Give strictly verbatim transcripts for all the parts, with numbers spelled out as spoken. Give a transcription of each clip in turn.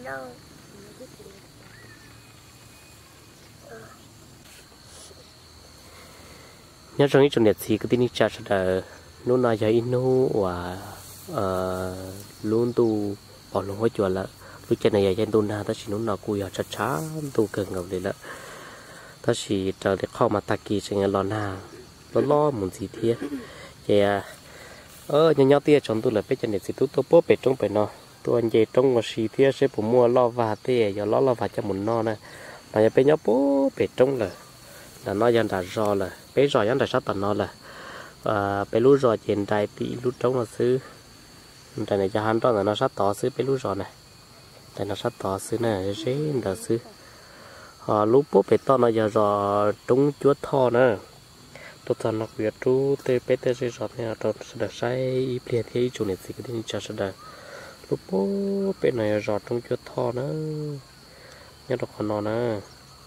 nhớ trong những trường đẹp thì cái tin đi chợ là nó nói cho inu và luôn tu bỏ luôn hết chuyện là lúc trên này trên tu na ta chỉ nó nào cùi ở chặt chá tu cần ngầu đấy là ta chỉ chờ để kho mà ta kỳ sẽ nghe lo na lo lo muốn gì thế vậy à ơ nhà nhau tia chọn tu là bây giờ này thì tu tu bố bể trong bể nó tu anh về trong mà xì thế sẽ bổ mua lo và thế giờ lo lo và cho muốn no nè mà nhà bây nhau bố bể trong là là nó dần đã rò là bé rò dần đã sát tận nó là và bé lú rò trên đài bị lú trong là xứ đài này cho hắn đó là nó sát tỏ xứ bé lú rò này đài nó sát tỏ xứ này dễ là xứ họ lú bố bé to nó giờ rò trúng chúa thò nữa tôi thằng nó việc chú tê bé tê sẽ rò này tôi sẽ được sai ít liền thì chủ này thì cái gì cho sẽ được lú bố bé này rò trúng chúa thò nữa nhớ được còn nó nữa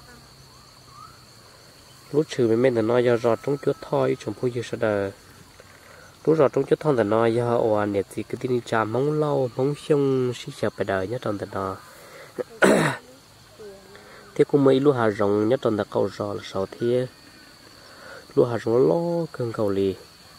lúc trừ bên bên là nói do rọt trong chuột thoi trong phố dưới sờ lúc rọt trong chuột thoi là nói do ồ nhiệt gì cái tin trà móng lau móng xông xí chập bài đời nhất trong tận đó thế cũng mấy lúc hà rồng nhất trong tận cầu rò là sáu thế lúc hà rồng lo cơn cầu lì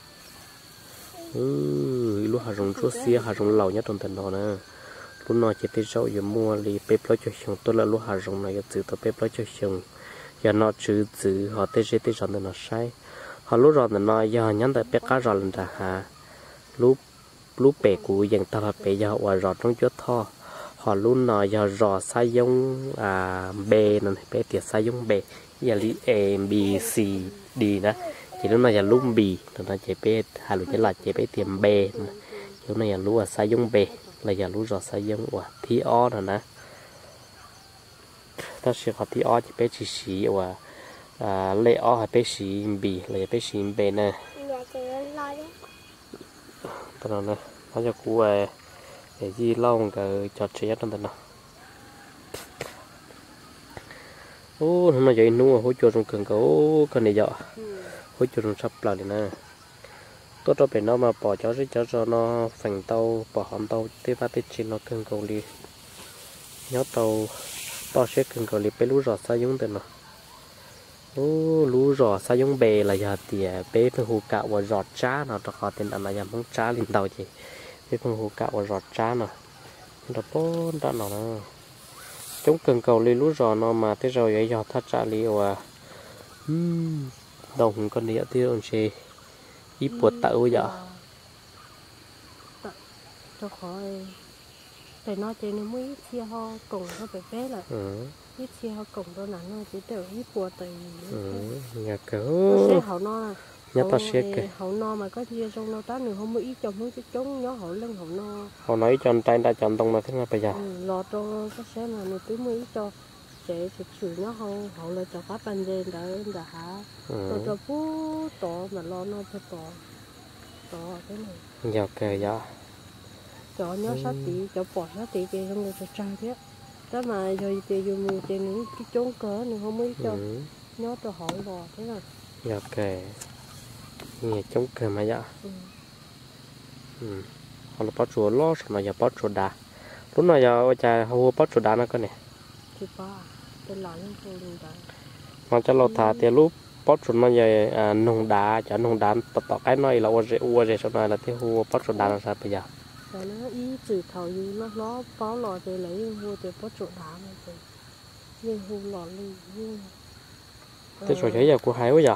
ừ lúc hà rồng chuột xía hà rồng lẩu nhất trong tận đó nè lúc nói chỉ tới rau giờ mua lì bếp lo cho xong tôi là lúc hà rồng này từ tôi bếp lo cho xong giờ nó chữ chữ họ tê tê tê chọn nó sai họ lúc rồi nó giờ nhắn tới bé cá rồi lần ra hà lúc lúc bể cũ dần ta là bể giờ và rồi trong chỗ thò họ luôn nó giờ rồi sai giống à b nó bé tiệt sai giống b giờ lý a b c d đó chỉ lúc này giờ lúc b nó chỉ bé hà lúc chỉ là chỉ bé tiệm b chỗ này giờ lúc là sai giống b là giờ lúc rồi sai giống và thi o rồi nè ta sẽ học thì ó chỉ bé chỉ xí và à lệ ó hay bé xí bì lệ bé xí bê nè tao nói nè nó cho cú về để gì lâu cái cho trẻ trong tận nào ô nó vậy nuôi hỗ trợ trong cần cố cái này giờ hỗ trợ trong sắp lại nè tốt cho bé nó mà bỏ cho cái cho cho nó phành tàu bỏ hòn tàu tiếp phát trên nó cần cầu đi nhớ tàu to sẽ cần gọi liệp bé lú rò sa giống tên nó ô lú rò sa giống bè là giờ tỉa bé phân hồ cạo và rọt trá nào cho họ tên là làm không trá lên tàu chị bé phân hồ cạo và rọt trá nào nó bốn đã nó nó chúng cần cầu li lú rò nó mà thế rồi ấy giờ thắt trá li và đồng con địa tiêu ông chị ít buộc tạo vậy cho khỏi tại nó chỉ nó mới chia ho cùng nó phải bé là ít chia ho cùng đó là nó chỉ đều ít bùa từ nhà cỡ sẽ hậu no nhà ta sẽ kì hậu no mà có chia trong nó tá nữa không mới ít trong mới cái trống nhó hậu lưng hậu no hậu nói chọn tay đã chọn tông là thế nào bây giờ lọt cho có sẽ là người tứ mới cho sẽ chụp chửi nó hậu hậu là cho phát ban đêm đỡ đã hả rồi cho phú tỏ mà lo nó phải tỏ tỏ cái này nhà cỡ dạ cho nhớ sát tí cho bỏ sát tí thì không được cho trai thế đó mà rồi thì dùng mù thì những cái trốn cớ này không mới cho nhớ cho hỏi bò thế là dạ kệ nghe chống cờ mà dạ họ là bắt chuột lo mà giờ bắt chuột đá lúc nào giờ cha hô bắt chuột đá nó có nè thì ba cái lái nó không được đá mà cho lâu thà thì lúc bắt chuột nó giờ nung đá cho nung đá tập tập cái này là uo rễ uo rễ sau này là thì hô bắt chuột đá nó sao bây giờ rồi nó ý chữ thầu như nó nó báo lò thì lấy mua thì có chỗ đá này thì như hù lò lên như thế rồi thấy giờ của hai quá giờ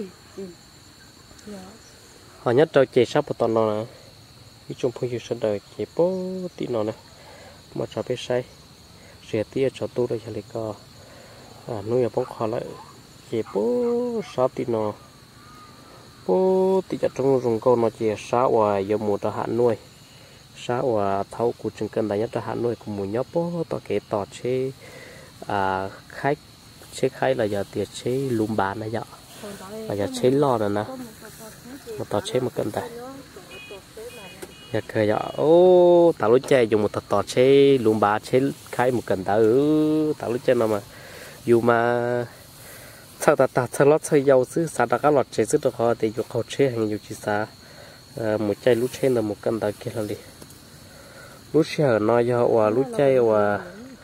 họ nhất đâu chỉ sắp một tuần nó nè cái chung phong yêu sinh đời chỉ bố tí nó nè mà cho bé say rẻ tia cho tôi đây cho lấy co à nuôi ở bóng kho lại chỉ bố sáu tí nó bố tí cho trong rừng câu nó chỉ sáu và giờ mùa cho hạn nuôi sáu và thâu của trường cân đại nhất cho hạn nuôi của mùa nhóc bố to kế tọt chế à khách chế khách là giờ tiệt chế lùm bán này giờ là giờ chế lo rồi nè một tọt chế một cân tài giờ cười giờ ô tao lúc chơi dùng một tọt tọt chế lùm bán chế khách một cân tài ừ tao lúc chơi nào mà dù mà sao ta ta sao lót sao giàu chứ sao ta các lọt chế rất được khó thì dùng khẩu chế hàng nhiều chỉ sao một chai lúc chế là một cân tài kia là đi lúc chơi nói giờ và lúc chơi và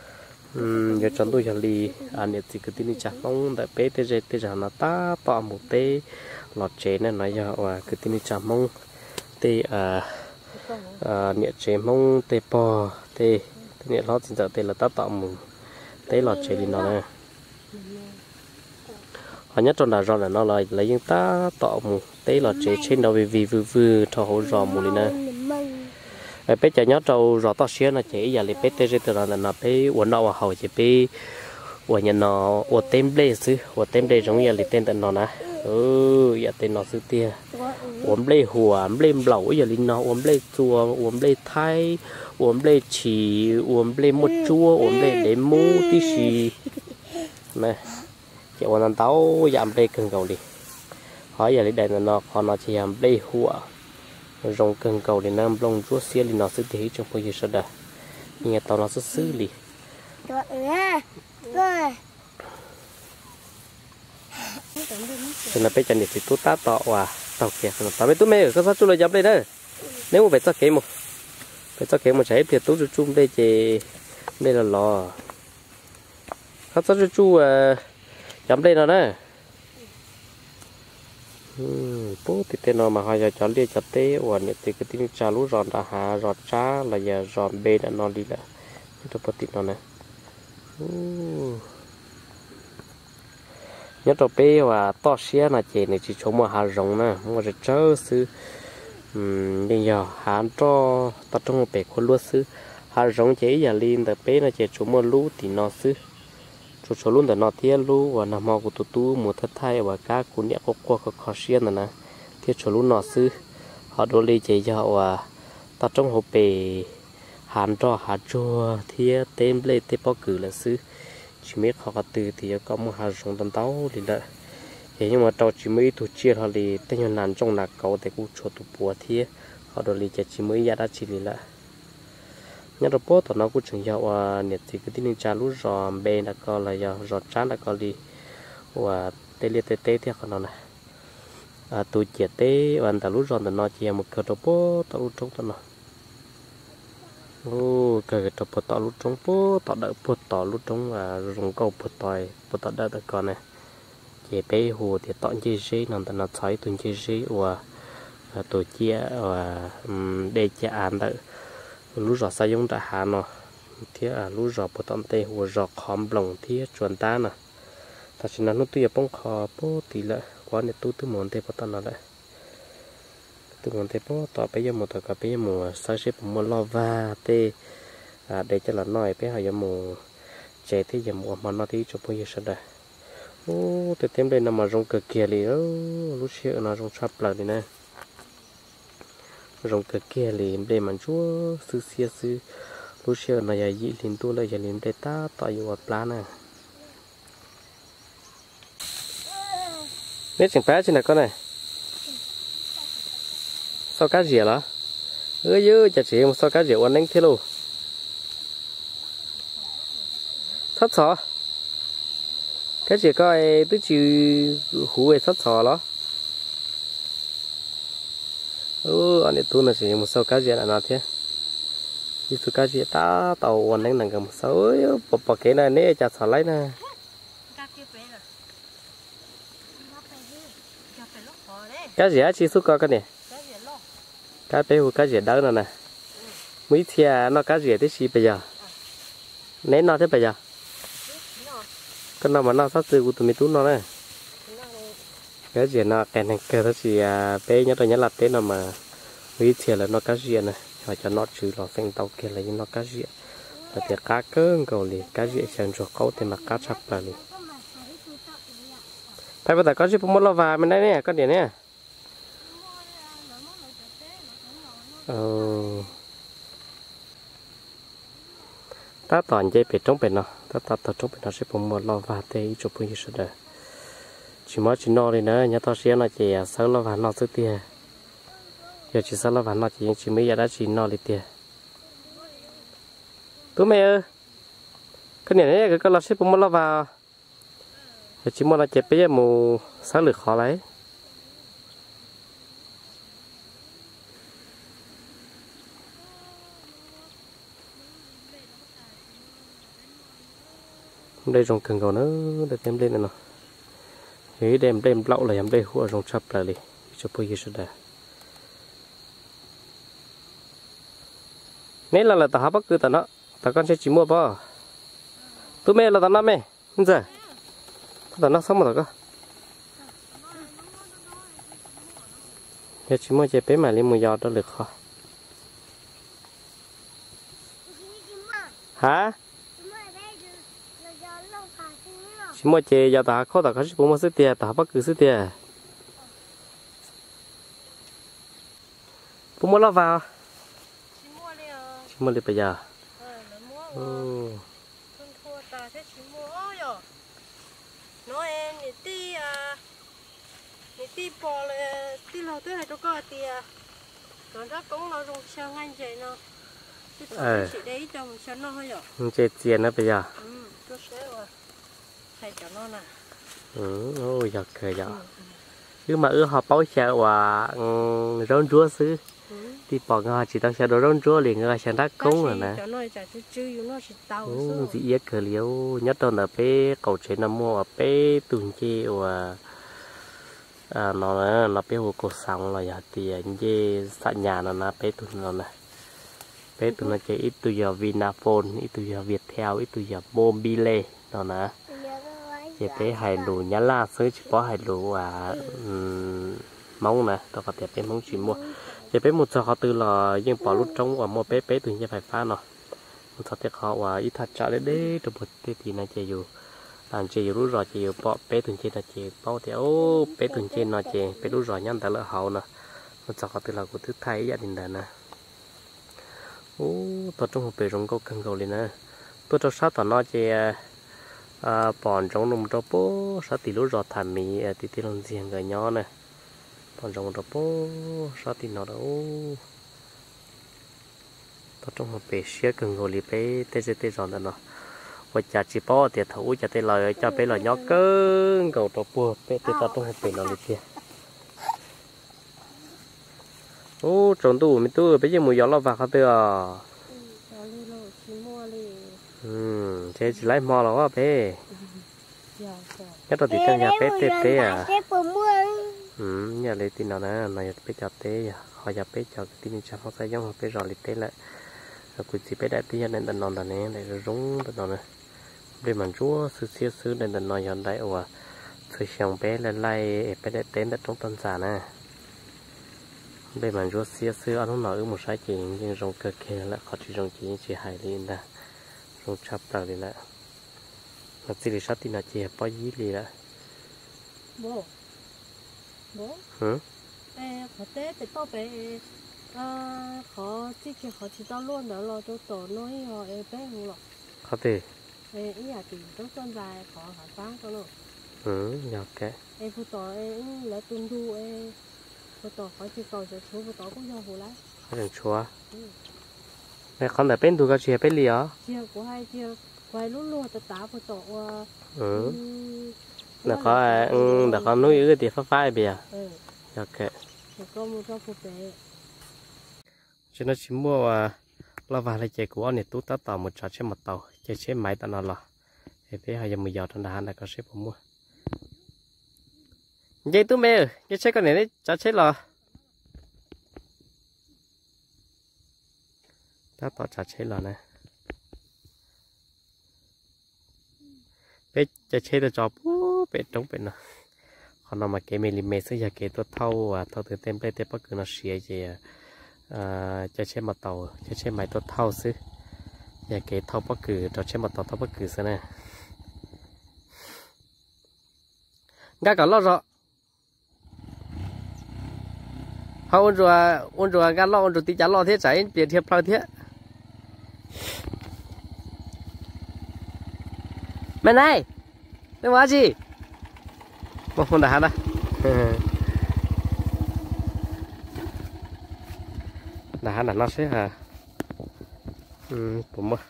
um giờ chọn tôi giờ lì anh ấy chỉ cứ tin đi chặt mong tại bé tê tê tê nó ta tọa một tê lọt chế nên nói giờ và cứ tin đi chặt mong tê à à nhẹ chế mong tê bò tê nhẹ lót chính giờ tê là ta tọa một tê lọt chế đi nó nè họ nhất trong đà rò là nó là lấy những ta tọa một tê lọt chế trên đầu vì vì vừa vừa thọ hỗ rò một đi nè bé chạy nhớ trâu rõ to xíu là chỉ giờ lấy bé tê tê là nó bé uốn đầu hậu chỉ bé uốn nhà nó uốn tem đê xứ uốn tem đê giống như lấy tên tận nó nè ừ giờ tên nó xứ tia uốn đê hùa uốn đê lẩu giờ lấy nó uốn đê chua uốn đê thái uốn đê chỉ uốn đê một chua uốn đê để mu tí xì nè chỉ uốn ăn táo giảm đê cần cầu đi hỏi giờ lấy đây là nó còn nó chỉ làm đê hùa rong cần cầu để nam long chúa xia li nó sẽ thấy trong bây giờ sao đây nghe tao nó sẽ xử lý thì là bây giờ thì tôi ta tọ và tàu kia nó tao biết tôi mẹ có sao chú lại dập đây đó nếu mà phải cho kế một phải cho kế một trái thì tôi chú đây thì đây là lò có sao chú dập đây nào nè bố thì tên nó mà họ giờ chọn đi chặt té và nhiệt thì cái tiếng trà lú giòn đã hạ giọt trà là giờ giòn bê đã non đi là chúng ta bắt nó này nhất là bê và to xía là chỉ này chỉ chống mà hạ rồng nè màจะเจอซื้อยังgiờ hạ cho tập trung một bể con lúaซื้อhạ rồng chỉ giờ liênแต่bê là chỉ chống mà lú thì nóซื้อchỗ chỗ luôn để nó thiê lu và nằm mò của tụt tu mùa thất thay và cá cuốn nhẹ cốc qua khó xiên này nè thiê chỗ luôn nó xứ họ đổ đi chạy cho và ta trong hộp bể hàn cho hạt chua thiê tem lên tem bao cử là xứ chỉ mấy họ có từ thì có một hạt giống tận táo thì là vậy nhưng mà trâu chỉ mấy tụt chia họ thì tên nhân nàn trong nạc cầu thì cũng chỗ tụt bùa thiê họ đổ đi chạy chỉ mấy giá đã chỉ là nhớ rồi bố tụi nó cũng chừng giờ và nhiệt thì cái tin trà lú giò bê đã có là giờ giò trán đã có đi và tê liệt tê tê theo con nó này à tụi trẻ tê và ta lú giò tụi nó chỉ một cái đồ bố tụi lú trống tụi nó ô cái đồ bố tụi lú trống bố tụi đợi bố tụi lú trống và dùng câu bố tụi bố tụi đợi tụi con này trẻ bé hồ thì tụi chơi gì nằm tụi nó thấy tụi chơi gì và tụi chia và để chia ăn đợi lú giò sai giống tại hà nó thiết à lú giò bột tôm tê hồ giò khóm lồng thiết chuẩn ta nè ta chỉ nói nó tuy là bông khò bố tỷ lệ quá nên tôi tôi muốn tê bột tôm nó đấy tôi muốn tê bố tọt bây giờ một tọt cả bây giờ một sai xếp một lò va tê à để cho là nói bây giờ một chạy thế giờ một mà nó thì cho bây giờ sao đây ô từ thêm đây nằm mà rong cực kia liền lú xịu nó rong sắp lại này rong cực kia liền để mà chúa sư xia sư lúc xưa này giờ dị liền tu lại giờ liền để ta tạoอยู่กับปลาnè biết chẳng phải trên này con này sao cá rỉa đó ơi dư chả chỉ một sao cá rỉa anh đánh thế luôn thất sọ cái gì coi tôi chịu hú về thất sọ đó ừ anh ấy tu là chỉ một sao cá rỉa là nào thế đi số cá gì ta tàu anh đang nằm cầm sáu bọc bọc cái này nè chặt sỏi lấy nè cá gì á chỉ số cá cái này cá bé hồ cá gì đỡ nè nè mấy thìa nó cá gì thế gì bây giờ nén nó thế bây giờ con nào mà nó sát từ của tụi mình tú nó nè cá gì nó cái này cái đó gì bé nhớ tôi nhớ là tên nào mà mấy thìa là nó cá gì này họ cho nó trừ lò phèn tàu kia là những nó cá rịa là tiệt cá cơn cầu liền cá rịa chẳng cho câu thì mà cá chắp là liền phải bây giờ có gì cũng muốn lo vào mình đây nè có điện nè ờ ta toàn dây bể trống bể nó ta ta ta trống bể nó sẽ cũng muốn lo vào thế chụp bao nhiêu rồi chỉ mới chỉ no đi nữa nhớ tao xíu nó chỉ sớm lo vào nó trước tiên giờ chỉ sao là bạn nói chỉ chỉ mấy giờ đã chỉ nói đi tiền tụi mẹ ơi cái này này cái con lợn xếp bông lợn vào giờ chỉ muốn là chẹp bây giờ mù sáng lược khó lấy đây rong cần cầu nữa để thêm lên này nè thế đem đem lậu là em đây hùa rong chập lại đi cho bây giờ đây nên là là ta hấp bất cứ ta nó ta con sẽ chỉ mua bao tụi mẹ là ta năm mẹ giờ ta nó xong rồi cơ giờ chỉ mua chế bé mà lên mua giò đó được không hả chỉ mua chế giò ta khó ta có chỉ mua sức tiền ta bất cứ sức tiền bố mua lo vào chỉ mua đi bây giờ nó em thì ti à thì ti bò là ti lâu tới hai chỗ có ti à còn đó cũng lo dùng sao ngay vậy nó ờ chỉ đấy cho mình sao nó hơi rồi không chơi tiền nữa bây giờ ừ tôi sẽ rồi thầy cho nó nè ừ ôi giật kìa giật cứ mà ưa họ bao xe và rau chúa xứ thì bỏ ngò chỉ tao xe đồ rau chúa liền ngò xe đắt cúng rồi nè ừ gì yết cờ liêu nhất đâu là bé cầu chế nó mua bé tùng chi và à nó nó bé hồ cổ sòng là giờ tiền dê sạn nhà nó là bé tùng nó nè bé tùng nó chơi ít từ giờ Vinaphone ít từ giờ Viettel ít từ giờ Mobile nó nè chỉ bé hải lù nhá la xứ chỉ có hải lù và móng nè tao có thể bé móng chỉ mua chỉ bé một giờ họ từ là nhưng bỏ lúc trong và mua bé bé từ như phải pha nó một giờ thì họ và ít thật trả đấy đấy rồi một tí thì nó chỉ dù làm chỉ rút rồi chỉ bỏ bé từ trên là chỉ bao thì ô bé từ trên nó chỉ bé rút rồi nhăn ta lỡ hậu nè một giờ họ từ là của thứ thay gia đình này nè ô tôi trong một bể rong câu cần cầu lên nè tôi cho sát tao nó chỉ à bọn trong nông trâu bố sát tí lúc rồi thảm mì tí tí lòng riêng người nhỏ nè bọn trong trâu bố sát tí nó đâu tôi trong một bể xía cần ngồi li bé tê tê tê rồi nó và chả chỉ bỏ tiền thấu chả tê lời cho bé lời nhỏ cơn cầu trâu bố bé tê tao trong một bể nó li kia ô trồng tủ mình tủ bây giờ mùi gió lo vào khá tê à ừ chế chỉ lấy mò là quá bé nhất là thì trong nhà bé tê tê à ừ nhà lấy tin nào nè này bé chặt tê họ nhà bé chặt tin chặt họ xây giống bé rồi lấy tê lại rồi chỉ bé đại tí nên đần nòn đần này để rúng đần nòn này để mình chúa sư xưa xứ nên đần nòn dọn đấy và sư xong bé lên lại bé đại tê đất trong tân sản nè để mình chúa xưa xưa ăn nó một sai chỉ nhưng rong cơ kia lại khó chỉ rong chỉ chỉ hài lên nè rong chắp tao đi lại là chỉ để sát thì là chỉ bao nhiêu đi lại bố bố hử ê họ té để tao bé à họ chỉ chỉ họ chỉ tao luôn đó lo cho tổ nói họ ê bé không lo có thể ê ý là thì trong tuần dài họ họ sáng cho nó ừ nhớ cái ê phụ tổ ê lại tuần thu ê phụ tổ họ chỉ cầu cho chú phụ tổ cũng do phụ lái có thể chúa này con là bên tu cái chuyện bên lì à chiều của hai chiều quay lúc luôn tự tạo phụ tổ ừ là có ừ là có nuôi cái gì phát phát bây giờ ừ ok có một số phụ bé cho nó chỉ mua à lo vào lại chạy của anh này tú tát tàu một trò trên một tàu chạy trên máy tao nó là thì bé hai giờ mười giờ thằng đàn này có xếp mua vậy tú mẹ cái xe con này đấy chả chết là ta tỏ chả chết là này bé chả chết được cho bố bé trống bé nào còn nó mà cái mình làm mấy thứ giờ cái tôi thâu à thâu từ tem plate tem bất cứ nó xìa gì à chả chết một tàu chả chết máy tôi thâu xứ giờ cái thâu bất cứ cho chết một tàu thâu bất cứ xứ này gà cả lo rồi hầu rồi ôn rồi gà lo ôn rồi tí chả lo thế chạy tiền thiệp lao thế mẹ này cái gì gì một con đá đó đá là nó sẽ hả ừ cũng mà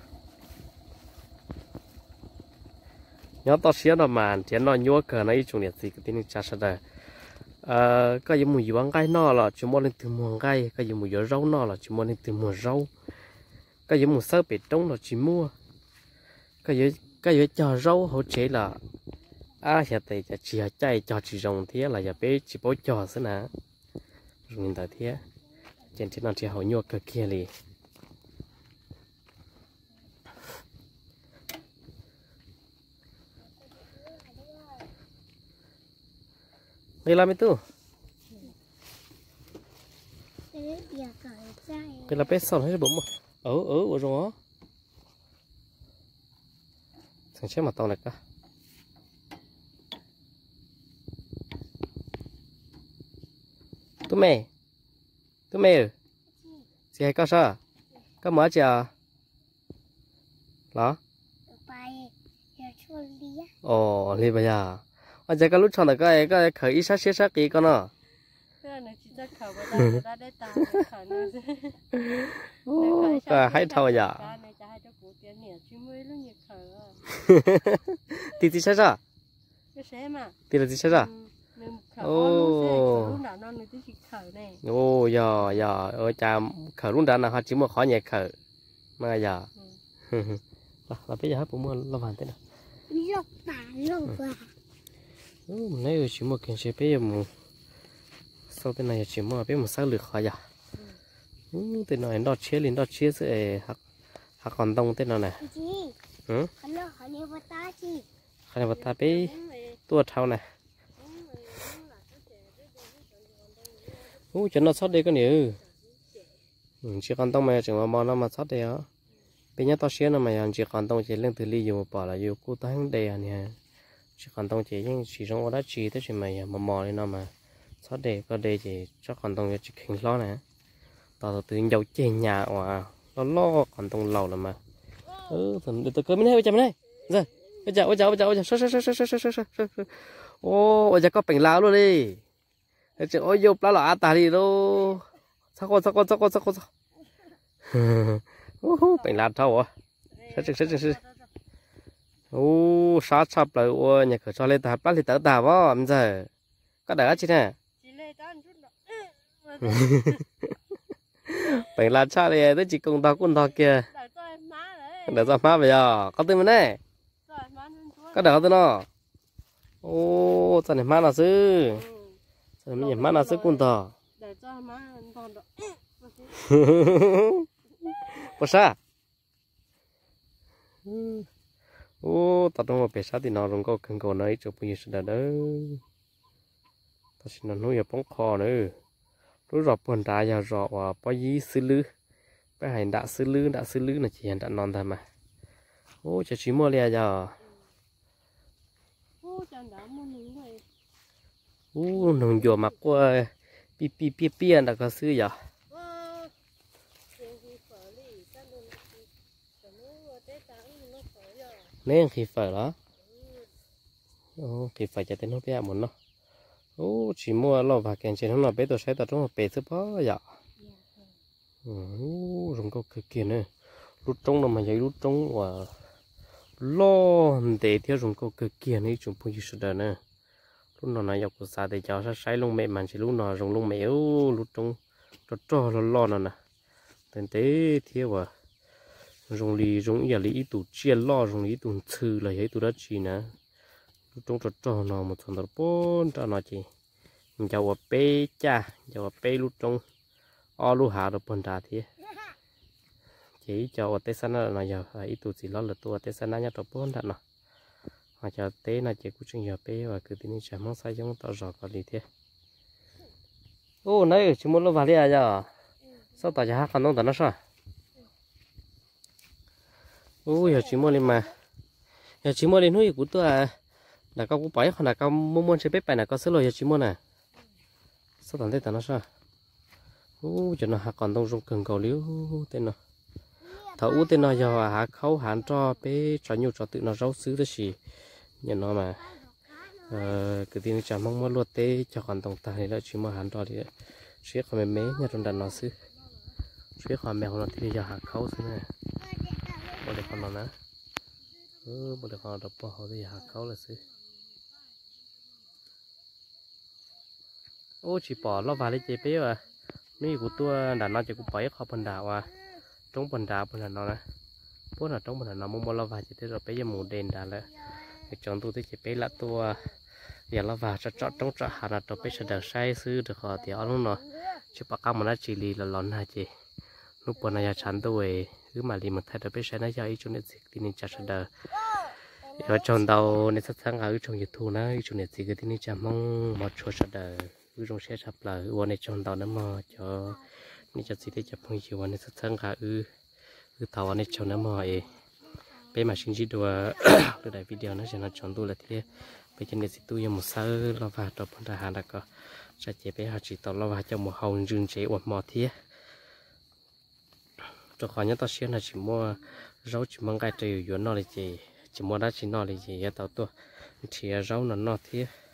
nhớ to xíu nó mà chỉ nó nhua cờ nó ít chung nhiệt gì cái tin chắc sẽ đây ờ cái gì mùi vàng gai nó là chỉ mua lên từ mùa gai cái gì mùi rau nó là chỉ mua lên từ mùa rau cái gì mùi sơ bể trống là chỉ mua cái gì cái việc cho rau hỗ trợ là à hiện tại chỉ chạy cho chỉ dùng thế là giờ bé chỉ bố cho thế nào nhìn thấy thế trên trên nó chỉ hậu nhua cái kia đi đây là mấy tu cái là bé xong hết bụng ở ở ở rồi thằng chết mà tao này cả tụi mày tụi mày chị hay có sao có mở chưa đó ồ đi bây giờ anh chỉ có lúc chọn được cái cái khởi ý sát sát kỹ con nó cả hai thầu giờ tí tí sát sao tí là tí sát sao ô ô giờ giờ ở cha khởi luôn đã là họ chỉ một khó nhẹ khởi mà giờ là là bây giờ hết bụng mua lo hoàn thế nào lộc bà lộc bà mình nói chỉ một kiện chế bây giờ một sau thế này chỉ một bây giờ một sáu lượt khỏi giờ thế này đo chia liền đo chia sẽ học học còn đông thế nào này ừ khả năng vật ta bé tua thau này ú cho nó sót đây cái nữa chỉ còn đông mà chẳng mà mò nó mà sót đây á bây giờ tao xé nó mà chỉ còn đông chỉ lên từ ly dùng bỏ là dùng cú tăng đây à nè chỉ còn đông chỉ nhưng chỉ trong đó chỉ tới chỉ mày mà mò lên nó mà sót đây có đây chỉ cho còn đông chỉ khinh lo nè tao từ dầu chèn nhà mà nó lo còn đông lầu là mà ừ thằng tôi cứ mới hay chăm này giờ bây giờ bây giờ bây giờ bây giờ sơ sơ sơ sơ sơ sơ sơ ô bây giờ có bệnh lao luôn đi chứ ôi vô lá là ta đi đâu sao con sao con sao con sao con sao ô bệnh lao thâu à sơ sơ sơ sơ ô sát sập lại ô nhà cửa cho lên ta bắt lên tới ta võ bây giờ có đỡ chứ nè bệnh lao cha này tới chỉ cùng tao cùng tao kia đỡ cho má bây giờ có tên mình này có đỡ tên nó ô sao này má nào chứ sao này má nào chứ cùng tao có sao ô tao đâu mà bị sao thì nó không có cần cầu này chụp như thế đó tao xin nó nuôi ở bóng kho nữa rồi rọp quần đá giờ rọp và bao gì xử lý cái hành đã xử lý đã xử lý là chỉ hành đã non thôi mà ô cho chỉ mua lẹ giờ ô nông dừa mặc qua pi pi pi pi đã có xử giờ nên khi phải đó ô khi phải cho tên nó bé muốn nó ô chỉ mua lo và kèn trên nó bé tôi sẽ tập trung vào bé thứ bao giờ ô dùng câu cực kỳ nữa lúc trống nó mà giấy lúc trống và lo để theo dùng câu cực kỳ này chúng tôi sẽ đỡ nữa lúc nào này dọc của xã thì cháu sẽ sai lông mẹ mà chỉ lúc nào dùng lông mèo lúc trống cho cho lo lo nào nè tên tế theo à dùng lì dùng giờ lì tủ chia lo dùng lì tủ trừ là ấy tủ đó chỉ nè lúc trống cho cho nó một phần đó bốn cho nó chỉ cháu ở bé cha cháu ở bé lúc trống o lu hạ được phần đá thì chỉ cho tết san là giờ ít tuổi chỉ lo là tuổi tết san nhá tập bốn thật nào mà cho tết là chỉ cũng chừng giờ bé và cứ tin chả mong sai giống tao rõ có lý thế ô này chỉ muốn lo vào đi à giờ sao tao chả còn đông tao nó sao ô giờ chỉ muốn lên mà giờ chỉ muốn lên nuôi của tôi à là cao cũng bảy còn là cao muốn muốn chơi bếp bài là cao sữa rồi giờ chỉ muốn à sao tao thấy tao nó sao ô cho nó hạ còn đông rung cần cầu liếu tên nó thầu u tên nó giờ hạ khâu hạn cho bé cho nhiều cho tự nó rau xứ đó gì nhận nó mà cái tin chả mong muốn luật tế cho còn tổng tài này là chỉ mà hạn cho thì suy còn mấy mấy nhà trong đàn nó xứ suy còn mèo nó thì giờ hạ khâu xứ này bỏ được con nó nè ừ bỏ được con đập bỏ thì hạ khâu là xứ ô chỉ bỏ nó vào lấy chế bé àนี่กูตัวด่านนอจะกูปล่อยเขาพันดาวอ่ะตรงพันดาวพันดาวนะ bố là trong một là nó mua lo vào chỉ thế rồi bây giờ mù đèn đã là chọn tôi thì chỉ bây là tôi giờ lo vào cho chọn trong chợ hàng là tôi bây giờ được sai sư được họ thì ông nó chứ bác cam mà nó chỉ lì là lon hai chị lúc bữa nay chán tôi cứ mà lì một thay được bây giờ nó giờ ít chỗ này thì nên chặt được giờ chọn đầu nên sắp sáng ở trong YouTube nó ít chỗ này thì cái này chả mong một chỗ chặt được cứ trong xe sắp là uốn này chọn đầu nó mà cho nên chặt gì thì chặt phong chiều uốn này sắp sáng cả ư ư tàu uốn này chọn nó mà ấy bây mà xin chỉ đùa từ đại video nó sẽ là chọn tôi là thế bây giờ này thì tôi một sao lo vào tập ra hàng đã có sẽ chế bé họ chỉ tao lo vào cho một hồng rừng chế uốn mò thế cho khỏi nhớ tao xuyên là chỉ mua rau chỉ mang cái trời uốn nó là chỉ chỉ mua đó chỉ nó là chỉ tao tôi chỉ rau nó nó thế